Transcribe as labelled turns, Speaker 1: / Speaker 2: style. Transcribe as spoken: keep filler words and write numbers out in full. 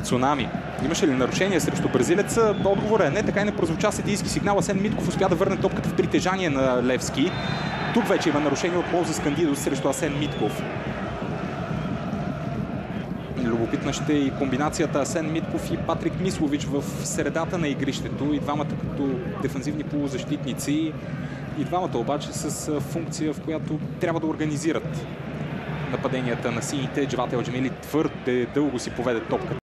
Speaker 1: Цунами. Имаше ли нарушение срещу бразилеца? Отговорът е не, така и не прозвуча съдийски сигнал. Асен Митков успя да върне топката в притежание на Левски. Тук вече има нарушение от Мозес Кандидос срещу Асен Митков. Любопитна ще е и комбинацията Асен Митков и Патрик Мислович в средата на игрището. И двамата като дефанзивни полузащитници. И двамата обаче с функция, в която трябва да организират нападенията на сините. Джават Елджемили твърде дълго си поведе топката.